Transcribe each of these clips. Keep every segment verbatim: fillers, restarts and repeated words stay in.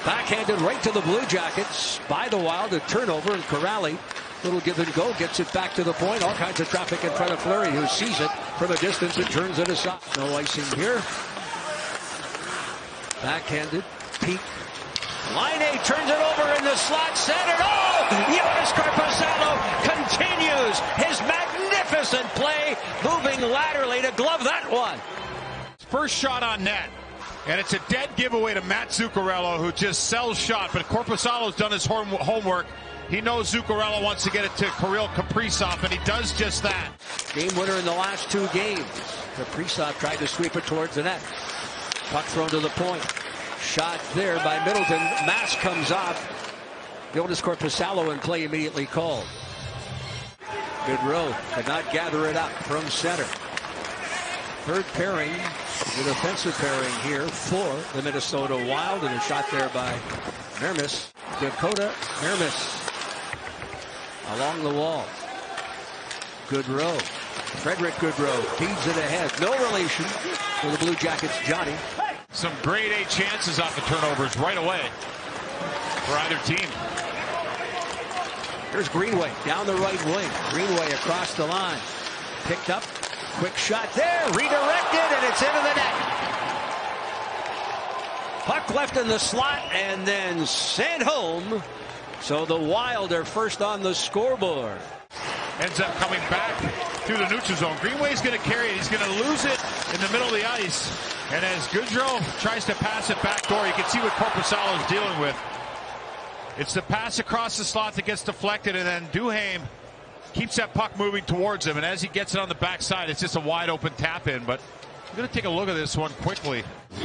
Backhanded right to the Blue Jackets by the Wild. A turnover, and Corrali, little give and go, gets it back to the point. All kinds of traffic in front of Fleury, who sees it from a distance and turns it aside. No icing here. Backhanded, peak. Laine turns it over in the slot, centered. Oh! Joonas Korpisalo continues his magnificent play, moving laterally to glove that one. First shot on net, and it's a dead giveaway to Matt Zuccarello, who just sells shot, but Korpisalo's done his homework. He knows Zuccarello wants to get it to Kirill Kaprizov, and he does just that. Game winner in the last two games. Kaprizov tried to sweep it towards the net. Puck thrown to the point. Shot there by Middleton. Mask comes off. Joonas Korpisalo in play immediately called. Gaudreau could not gather it up from center. Third pairing, the defensive pairing here for the Minnesota Wild, and a shot there by Mermis. Dakota Mermis along the wall. Gaudreau. Frederick Gaudreau feeds it ahead. No relation to the Blue Jackets' Johnny. Some grade A chances off the turnovers right away for either team. Here's Greenway down the right wing. Greenway across the line. Picked up. Quick shot there. Redirected, and it's into the net. Puck left in the slot and then sent home. So the Wild are first on the scoreboard. Ends up coming back through the neutral zone. Greenway's going to carry it. He's going to lose it in the middle of the ice. And as Gaudreau tries to pass it back door, you can see what Korpisalo is dealing with. It's the pass across the slot that gets deflected, and then Duhaime keeps that puck moving towards him. And as he gets it on the backside, it's just a wide open tap in. But I'm going to take a look at this one quickly.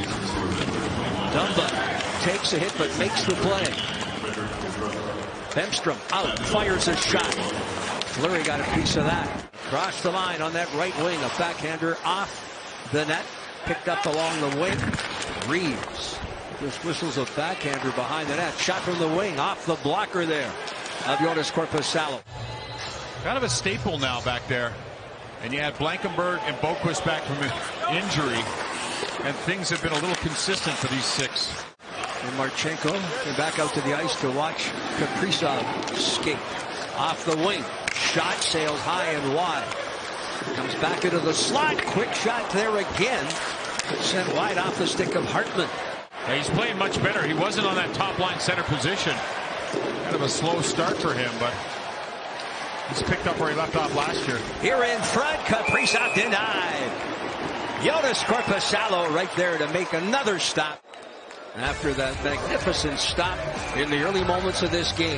Dumba takes a hit but makes the play. Bemstrom out, fires a shot. Fleury got a piece of that. Across the line on that right wing, a backhander off the net. Picked up along the wing. Reeves just whistles a backhander behind the net. Shot from the wing off the blocker there of Joonas Korpisalo. Kind of a staple now back there. And you had Blankenburg and Boquist back from injury. And things have been a little consistent for these six. And Marchenko came back out to the ice to watch Kaprizov skate. Off the wing. Shot sails high and wide. Comes back into the slot. Quick shot there again. Sent wide off the stick of Hartman. Yeah, he's playing much better. He wasn't on that top line center position. Kind of a slow start for him, but he's picked up where he left off last year. Here in front, Kaprizov denied. Joonas Korpisalo right there to make another stop after that magnificent stop in the early moments of this game.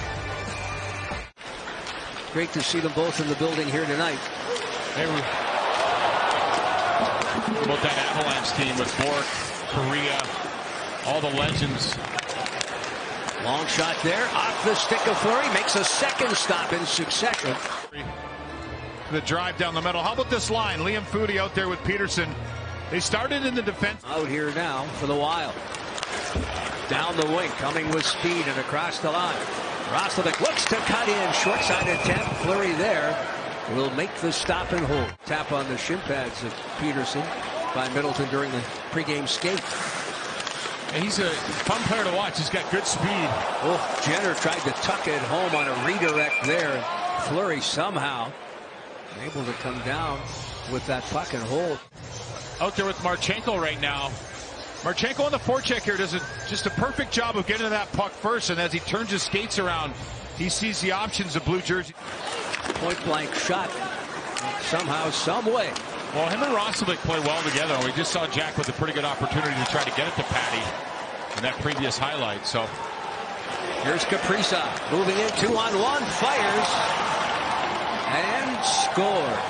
Great to see them both in the building here tonight. They were about that Avalanche team with Bork, Korea, all the legends. Long shot there, off the stick of Fleury, makes a second stop in succession. The drive down the middle. How about this line? Liam Foudy out there with Peterson. They started in the defense. Out here now for the Wild. Down the wing, coming with speed and across the line. Roslovic looks to cut in, short side attempt. Fleury there will make the stop and hold. Tap on the shin pads of Peterson by Middleton during the pregame skate. And he's a fun player to watch. He's got good speed. Oh, Jenner tried to tuck it home on a redirect there. Fleury somehow able to come down with that puck and hold. Out there with Marchenko right now. Marchenko on the forecheck here does a, just a perfect job of getting to that puck first, and as he turns his skates around, he sees the options of blue jersey. Point blank shot somehow, some way. Well, him and Roslovic play well together. We just saw Jack with a pretty good opportunity to try to get it to Patty in that previous highlight. So here's Kaprizov moving in two on one, fires and scores.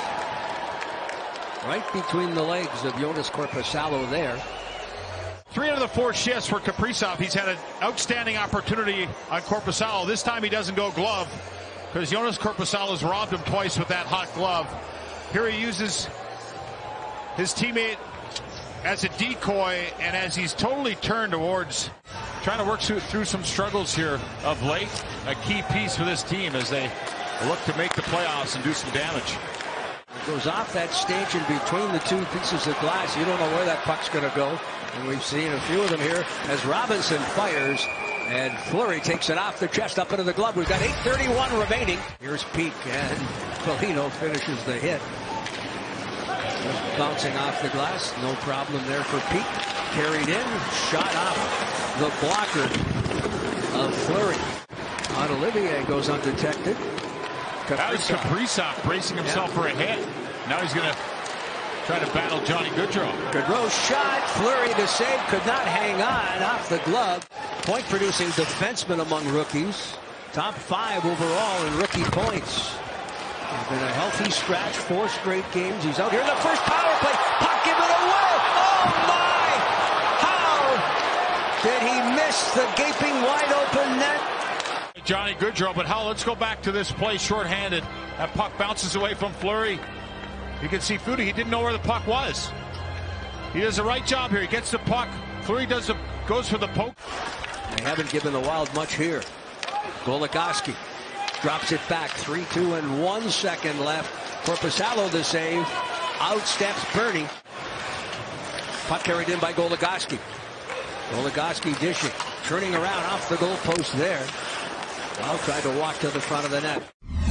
Right between the legs of Joonas Korpisalo there. Three out of the four shifts for Kaprizov. He's had an outstanding opportunity on Korpisalo. This time he doesn't go glove because Joonas Korpisalo has robbed him twice with that hot glove. Here he uses his teammate as a decoy, and as he's totally turned towards trying to work through, through some struggles here of late, a key piece for this team as they look to make the playoffs and do some damage. Goes off that stanchion between the two pieces of glass. You don't know where that puck's going to go. And we've seen a few of them here as Robinson fires. And Fleury takes it off the chest up into the glove. We've got eight thirty-one remaining. Here's Peak, and Foligno finishes the hit. Just bouncing off the glass. No problem there for Peak. Carried in. Shot off the blocker of Fleury. On Olivier goes undetected. That was Kaprizov bracing himself yeah. for a hit. Now he's going to try to battle Johnny Gaudreau. Gaudreau shot. Fleury to save. Could not hang on off the glove. Point producing defenseman among rookies. Top five overall in rookie points. He's been a healthy stretch. Four straight games. He's out here in the first power play. Puck given away. Oh my! How did he miss the gaping wide open net? Johnny Gaudreau, but how? Let's go back to this play shorthanded. That puck bounces away from Fleury. You can see Foudy. He didn't know where the puck was. He does the right job here. He gets the puck. Fleury does the, goes for the poke. They haven't given the Wild much here. Goligoski drops it back. three two and one second left. Korpisalo the save. Out steps Bernie. Puck carried in by Goligoski. Goligoski dishing. Turning around off the goalpost there. Wild tried to walk to the front of the net.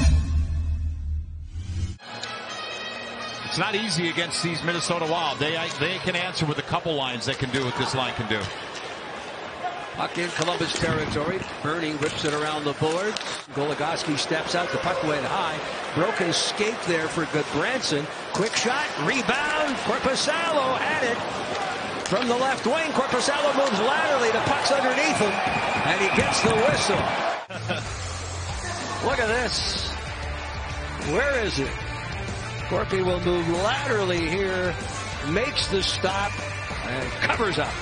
It's not easy against these Minnesota Wild. They they can answer with a couple lines they can do what this line can do. Puck in Columbus territory. Bernie whips it around the boards. Goligoski steps out. The puck went high. Broken skate there for Goodbranson. Quick shot. Rebound. Korpisalo at it. From the left wing. Korpisalo moves laterally. The puck's underneath him. And he gets the whistle. Look at this. Where is it? Corpy will move laterally here. Makes the stop. And covers up.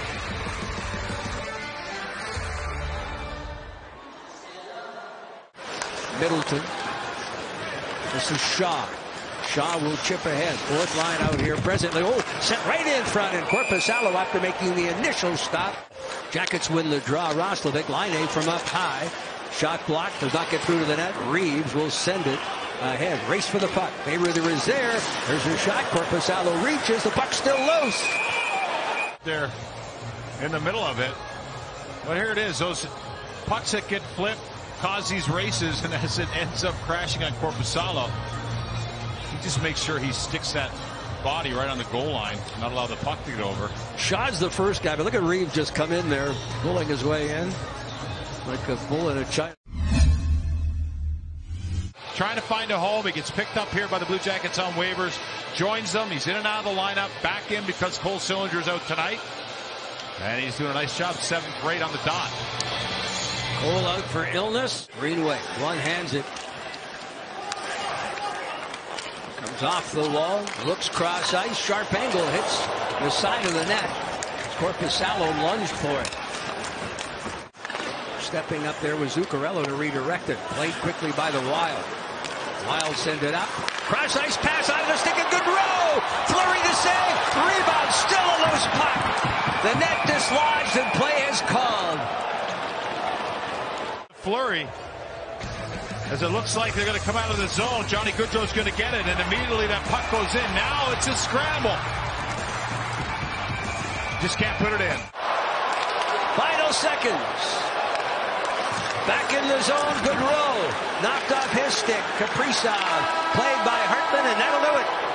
Middleton. This is Shaw. Shaw will chip ahead. Fourth line out here presently. Oh, sent right in front. And Korpisalo after making the initial stop. Jackets win the draw. Roslovic, line A from up high. Shot blocked. Does not get through to the net. Reeves will send it ahead. Race for the puck. Mayweather is there. There's a shot. Korpisalo reaches. The puck's still loose. There in the middle of it. But here it is. Those pucks that get flipped cause these races, and as it ends up crashing on Korpisalo, he just makes sure he sticks that body right on the goal line, not allow the puck to get over. Shaw's the first guy, but look at Reeves just come in there, pulling his way in like a bull in a china. Trying to find a home. He gets picked up here by the Blue Jackets on waivers, joins them. He's in and out of the lineup, back in because Cole Sillinger's out tonight, and he's doing a nice job. Seventh grade on the dot. Cole out for illness. Greenway one hands it. Comes off the wall. Looks cross ice. Sharp angle hits the side of the net. Korpisalo lunged for it. Stepping up there was Zuccarello to redirect it. Played quickly by the Wild. Wild send it up. Cross ice pass out of the stick. A good row. Fleury to save. Rebound. Still a loose puck. The net dislodged and play is called. Fleury, as it looks like they're going to come out of the zone. Johnny Gaudreau's going to get it, and immediately that puck goes in. Now it's a scramble. Just can't put it in. Final seconds. Back in the zone, Gaudreau knocked off his stick. Kaprizov played by Hartman, and that'll do it.